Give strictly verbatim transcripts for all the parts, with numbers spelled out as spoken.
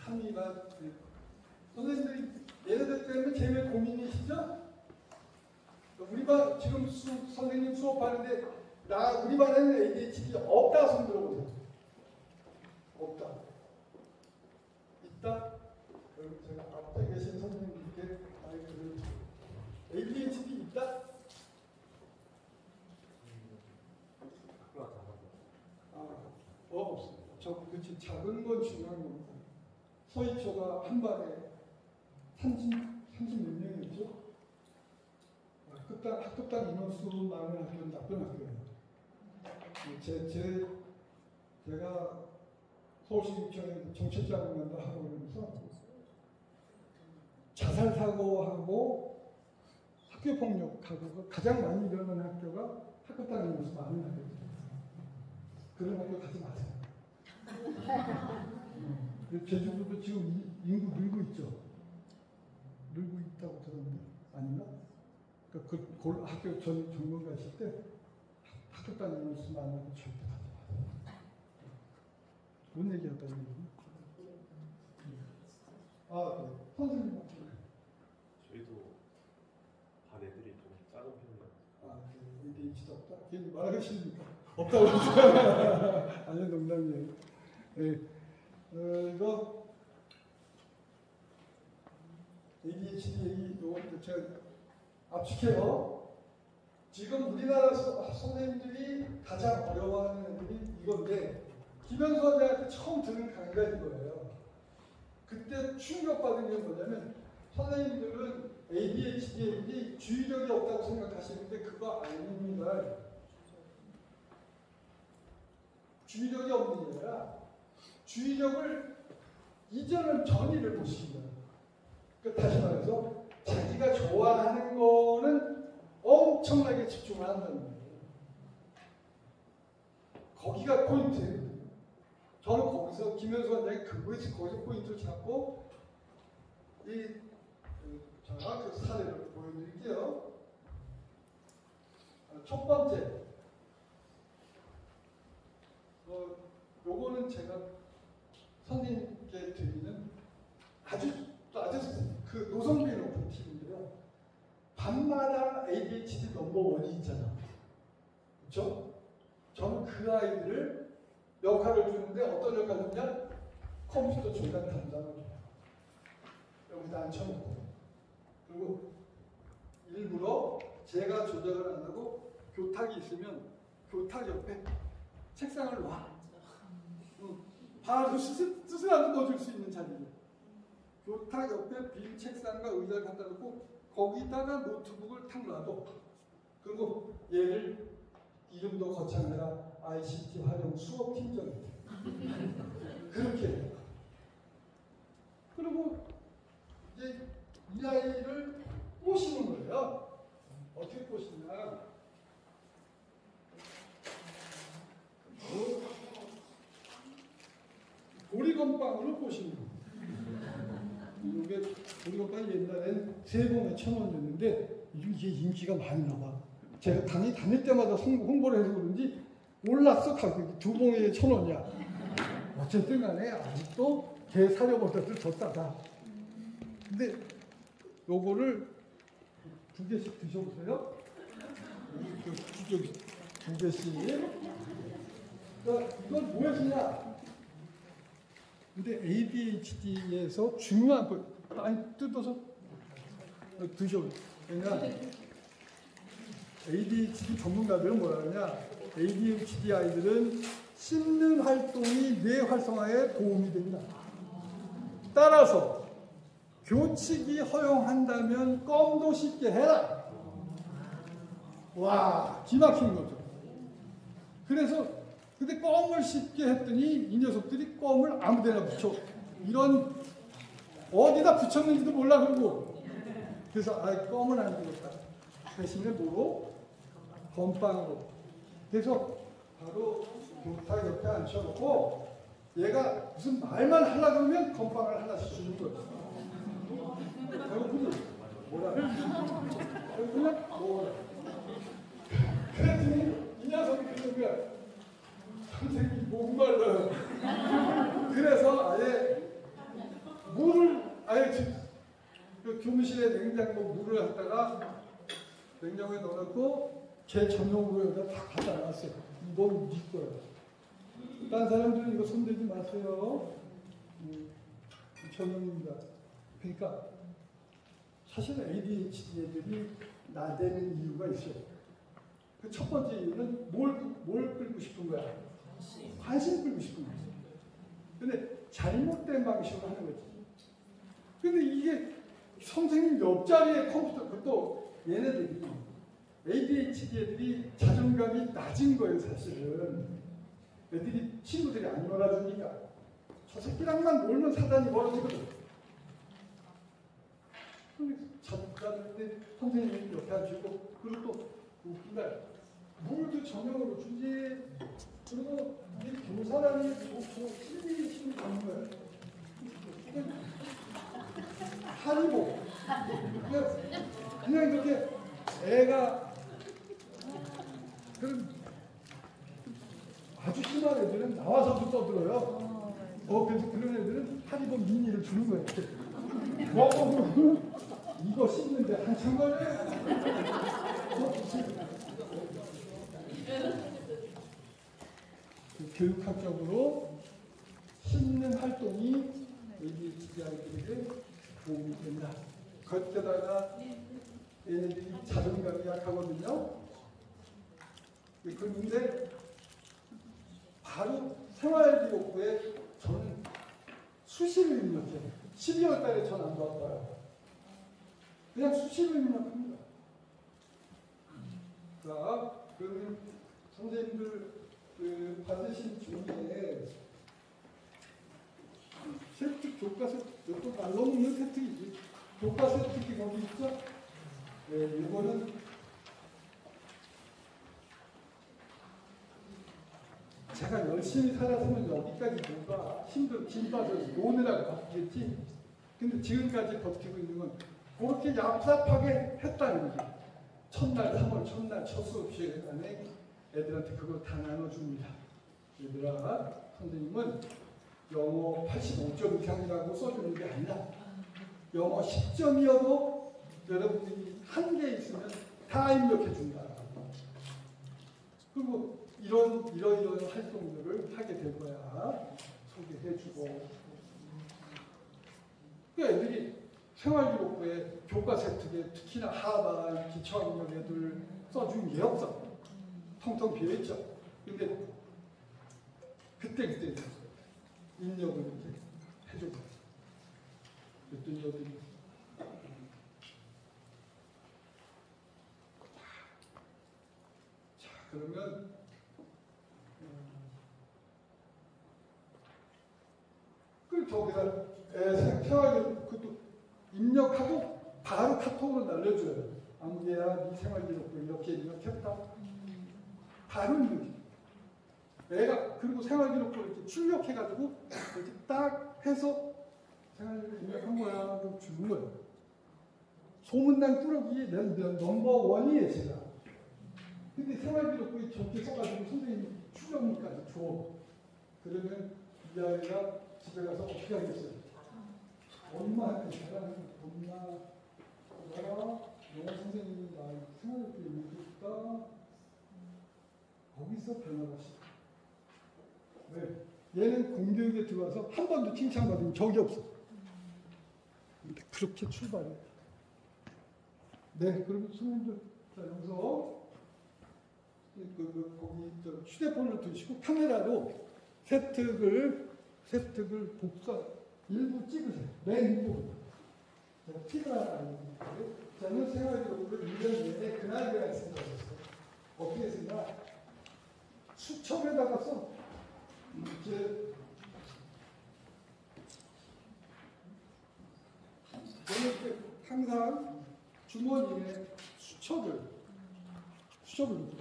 함의가 선생님들이 얘네들 때문에 제일 고민이시죠? 우리 반 지금 수, 선생님 수업하는데 나 우리 반에는 에이디에이치디 없다 손 들어보세요. 없다. 있다? 그럼 제가 앞에 계신 선생님께 아이들을 에이디에이치디 있다? 아, 어, 없습니다. 저 그치 작은 건 중요한 겁니다. 서희초가 한 반에 삼십, 삼십 몇 명이었죠? 학급당, 학급당 인원수 많은 학교는 나쁜 학교예요. 제, 제, 제가 서울시립청에 정책자문단도 하고 그러면서 자살사고하고 학교폭력하고 가장 많이 일어나는 학교가 학급당 인원수 많은 학교예요. 그런 학교 가지 마세요. 제주도도 지금 인구 늘고 있죠. 늘고 있다고 들었는데 아닌가? 그러니까 그 학교 전 전문 가실 때 학교 다니는 수 많은 거 절대 가지 마세요. 뭔 얘기하다 이거는? 아, 네. 선생님. 저희도 반 애들이 좀 작은 편이에요. 아, 네. 에이디에이치디 없다? 괜히 말하시니까 없다고 그러죠. 아니, 농담이에요. 네. 어, 이거 에이디에이치디 얘기 요거 제가 압축해요. 지금 우리나라 선생님들이 가장 어려워하는 애들이 이건데 김현수 원장한테 처음 듣는 강의가 이거예요. 그때 충격받은 게 뭐냐면 선생님들은 에이디에이치디 애들이 주의력이 없다고 생각하시는데 그거 아닙니다. 주의력이 없는 게 아니라 주의력을 이전은 전이를 보십니다. 그러니까 다시 말해서 자기가 좋아하는 거는 엄청나게 집중을 한다는 거예요. 거기가 포인트예요. 저는 거기서 김현수 원장이 그거에서 거기서 포인트를 잡고 이 제가 그 사례를 보여드릴게요. 첫 번째, 어, 요거는 제가 선생님께 드리는 아주 아주 그 노성비 높은 팁인데요. 밤마다 에이디에이치디 넘버원이 있잖아. 그렇죠? 저는 그 아이들을 역할을 주는데 어떤 역할을 주냐? 컴퓨터 조작 담당을 줘요. 여기다 앉혀놓고. 그리고 일부러 제가 조작을 안 하고 교탁이 있으면 교탁 옆에 책상을 놔. 응. 바로 스스로 넣어줄 수 있는 자리예요. 교탁 옆에 빈 책상과 의자를 갖다 놓고 거기다가 노트북을 탁 놔둬. 그리고 얘를 이름도 거창해라. 아이씨티 활용 수업 팀장. 그렇게 해요. 그리고 이제 이 아이를 꼬시는 거예요. 어떻게 꼬시냐? 보리건빵으로 꼬시는 거예요. 이게 보리건빵이 옛날엔 세 봉에 천 원이었는데 이게 인기가 많이 나와. 제가 당연히 다닐 때마다 홍보를 해서 그런지 올랐어. 가격이 두 봉에 천 원이야. 어쨌든 간에 아직도 개 사료보다도 더 싸다. 근데 요거를 두 개씩 드셔보세요. 여기 두 개씩. 그러니까 이건 무엇이냐? 근데 에이디에이치디에서 중요한 거 많이 뜯어서 드셔보세요. 그러니까 에이디에이치디 전문가들은 뭐라 그러냐? 에이디에이치디 아이들은 씹는 활동이 뇌 활성화에 도움이 됩니다. 따라서 교칙이 허용한다면 껌도 씹게 해라. 와, 기막힌 거죠. 그래서 근데 껌을 씹게 했더니 이 녀석들이 껌을 아무데나 붙여. 이런 어디다 붙였는지도 몰라. 그러고 그래서 아, 껌은 안 되겠다. 대신에 뭐로? 건빵으로. 그래서 바로 교탁 옆에 앉혀놓고 얘가 무슨 말만 하려고 그러면 건빵을 하나씩 주는 거예요. 여러분들 뭐라 그냥 뭐라 그랬더니 이 녀석이 그런 거야. 선생님 목말라요. 그래서 아예 교무실에 냉장고 물을 갖다가 냉장고에 넣어놓고 걔 전용으로 여기다 다 갖다 놨어요. 이건 네 거야. 딴 사람들은 이거 손대지 마세요. 음, 전용입니다. 그러니까 사실 에이디에이치디 애들이 나대는 이유가 있어요. 그 첫 번째 이유는 뭘, 뭘 끌고 싶은 거야? 관심 끌고 싶은 거야. 근데 잘못된 방식으로 하는 거지. 근데 이게 선생님 옆자리에 컴퓨터, 그것도 얘네들이 에이디에이치디 애들이 자존감이 낮은 거예요, 사실은. 애들이 친구들이 안 놀아주니까. 저 새끼랑만 놀면 사단이 멀어지거든. 자존감인데 선생님이 옆에 앉히고, 그리고 또 웃긴다. 물도 전용으로 주지. 그리고 이 교사라는 게 찔리 치는 거는 거예요. 하리보. 그냥, 그냥 이렇게 애가 그런 아주 심한 애들은 나와서도 떠들어요. 어, 그래서 그런 애들은 하리보 미니를 주는 거예요. 뭐, 이거 씹는데 한참 걸려요. 교육학적으로 씹는 활동이 에이디에이치디 아이들에게 도움이 된다. 겉에다가 얘네들이 자존감이 약하거든요. 그런데 바로 생활기록부에 저는 수시를 입력해요. 십이월 달에 전 안 받아요. 그냥 수시를 입력합니다. 자, 그러면 선생님들 그 받으신 종이에 세트 교과서 또 날라오는 세트 교과서 특히 거기 있죠? 네, 이거는 제가 열심히 살았으면 여기까지 뭐가 힘들어 힘빠서 노느라고 바뀌겠지. 근데 지금까지 버티고 있는 건 그렇게 얍삽하게 했다는 거죠. 첫날 삼월 첫날 첫 수업 시간에 애들한테 그걸 다 나눠줍니다. 얘들아, 선생님은 영어 팔십오 점 이상이라고 써주는 게 아니라 영어 십 점이어도 여러분들이 한 개 있으면 다 입력해 준다. 그리고 이런 이런 활동들을 하게 될 거야. 소개해주고. 그 애들이 생활기록부에 교과 세트에 특히나 하반 기초학력 애들 써준 게 없어. 텅텅 비어있죠. 근데 그때 그때 입력을 이렇게 해주고. 그랬더니 여기 자 그러면 그 저기다 생활기록 그것도 입력하고 바로 카톡으로 날려줘요. 아무개야 네 생활기록부 이렇게 입력했다. 바로 입력해. 내가 그리고 생활기록부를 이렇게 출력해가지고 이렇게 딱 해서 생활기록 입력한 거야. 그럼 주는 거예요. 소문난 꾸러기 넘버 원이에요 제가. 근데 생활기록부에 저렇게 써가지고 선생님이 출력물까지 줘. 그러면 이 아이가 집에 가서 어떻게 하겠어요? 엄마한테 잘하는 엄마, 내가 영어 선생님이 나 생활기록부에 입력했다. 거기서 변화가 시작. 왜? 얘는 공교육에 들어와서 한 번도 칭찬받은 적이 없어. 근데 그렇게 출발해. 네, 그리고 선생님들, 자, 여기서, 그, 그, 거기, 저, 휴대폰을 드시고 카메라로 세특을, 세특을 복사, 일부 찍으세요. 맨 일부. 제가 티가 아닙니다. 저는 생활기록부를 일 년 내내 그날 그날 쓴다고 했어요. 어떻게 쓰냐? 수첩에다가 써. 이렇게 저는 이렇게 항상 주머니에 수첩을 수첩을 넣고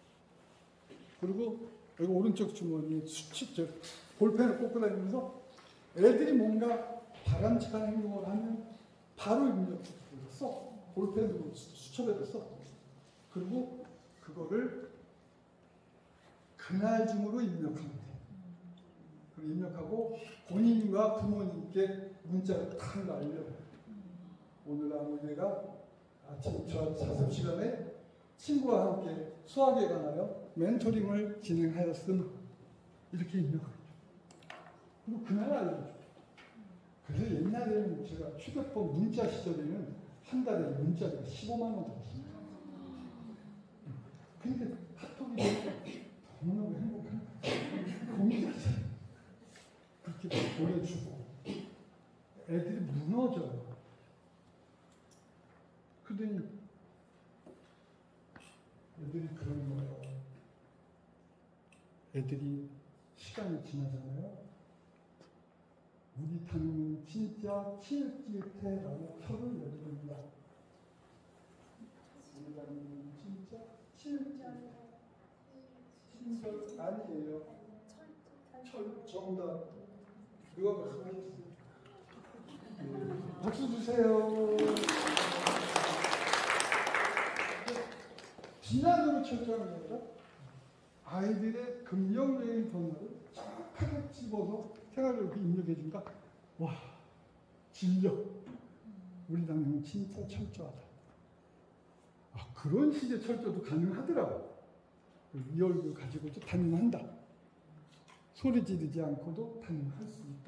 그리고 여기 오른쪽 주머니에 수첩 볼펜을 꽂고 다니면서 애들이 뭔가 바람직한 행동을 하면 바로 입력 써. 볼펜으로 수첩에다 써. 그리고 그거를 그날 중으로 입력하면 돼. 그리고 입력하고 본인과 부모님께 문자를 탁 날려. 오늘 아무개가 아침 저 자습 시간에 친구와 함께 수학에 관하여 멘토링을 진행하였음. 이렇게 입력합니다. 그리고 그날 알려줘. 그래서 옛날에는 제가 휴대폰 문자 시절에는 한 달에 문자가 십오만 원 들었습니다. 근데 카톡이 너무너무 행복한 거예요. 공짜지. 그렇게 보내주고 애들이 무너져요. 그러더니 애들이 그러는 거예요. 애들이 시간이 지나잖아요. 우리 담임은 진짜 치읓찌읓해라고 표를 내립니다. 우리 담임은 진짜 치읓찌읓해. 친절 아니에요. 철 정답. 누가 말씀하셨어요? 네. 박수 주세요. 비난으로 철저한 게 아니라 아이들의 긍정적인 변화를 정확하게 집어서 생활을 이렇게 입력해 준다. 와, 진력. 우리 당연히 진짜 철저하다. 아, 그런 식의 철저도 가능하더라고. 이 얼굴 가지고도 단련한다. 소리 지르지 않고도 단련할 수 있다.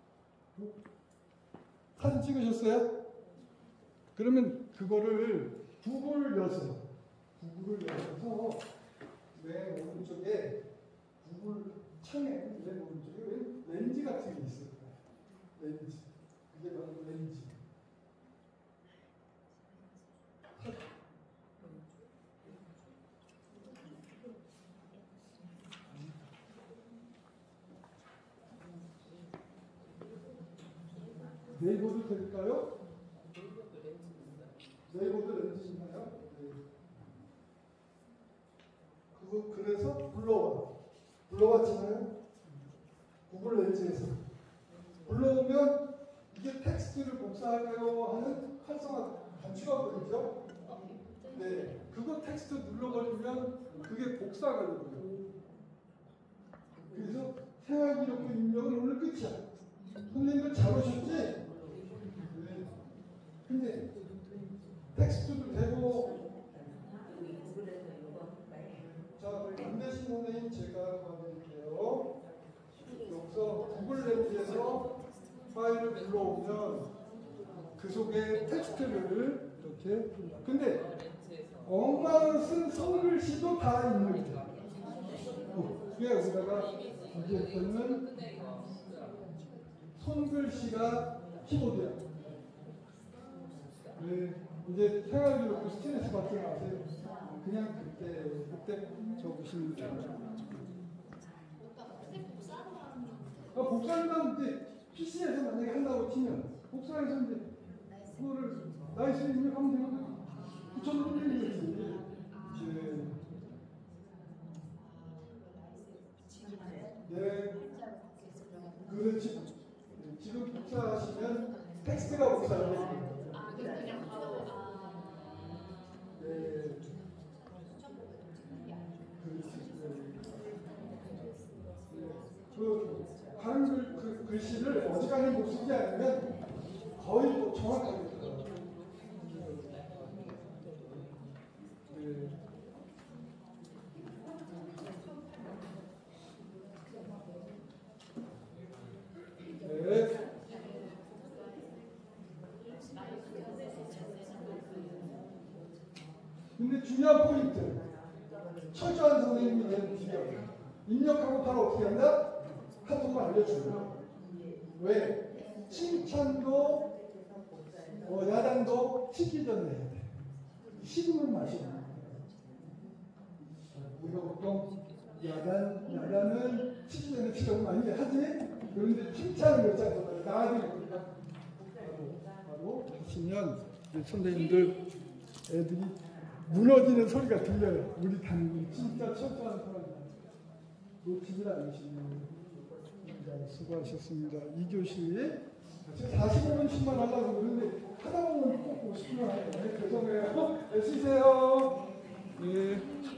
사진 찍으셨어요? 그러면 그거를 구글 여세요. 구글을 열어서 맨 오른쪽에 구글 창에 맨 오른쪽에 렌즈 같은 게 있어요. 렌즈. 그게 바로 렌즈. 네이버도 될까요? 네이버도 렌즈 있나요? 네. 그거 그래서 불러와. 불러왔잖아요. 구글 렌즈에서. 불러오면 이게 텍스트를 복사할까요 하는 활성화 단추가 보이죠? 네. 그거 텍스트 눌러버리면 그게 복사가 되고요. 그래서 생활기록부 입력은 오늘 끝이야. 선생님들 잘 오셨지? 네. 근데 텍스트도 되고, 자, 안 되신 선생님 제가 봐드릴게요. 여기서 구글 렌즈에서 파일을 불러오면 그 속에 텍스트를 이렇게. 근데 엉망을 쓴 손글씨도 다 있는 거예요. 그게 여기다가 이제 보면 손글씨가 키보드야. 네, 이제 생활기록부 스트레스 받지 마세요. 그냥 그때 그때 적으시면 돼요. 아, 복사를 하는데 피씨에서 만약에 한다고 치면 복사해서 이제 그거를 나이스 입력하면 되거든. 붙여놓으면 되지. 네. 그렇지. 지금 복사하시면 텍스트가 복사돼요. 네. 그 다른 글, 그 글씨를 어지간히 못 쓰지 않으면 거의 뭐 정확하게 들어요. 네. 네. 근데 중요한 포인트. 철저한 선생님이 된 비결. 입력하고 바로 어떻게 한다? 카톡을 알려줘요. 왜? 칭찬도 어, 야단도 식기 전에 해야 돼. 식으면 맛이 나. 우리가 보통 야단, 야단은 식기 전에 필요는 많이 하지? 그런데 칭찬을 몇 장 더 나아지는 거니까. 바로, 바로 하시면 선생님들 애들이 무너지는 소리가 들려요. 우리 담임이 진짜 철저한 사람이다. 놓치질 않으시네요. 수고하셨습니다. 이 교시 사십오 분씩만 하려고 그러는데 하다 보면 꼭 오십 분 하네요. 죄송해요. 쉬세요. 네.